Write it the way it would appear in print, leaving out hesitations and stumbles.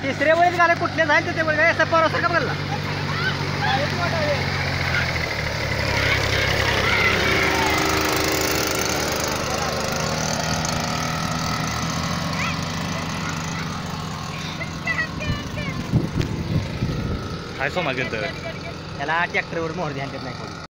तिसरे वेळेस गाड्या कुठले जाईल ते वेळ असं परवा का बघला हाय सोमा गेलं त्याला ट्रॅक्टरवर मोहर ध्यान देत नाही कोणी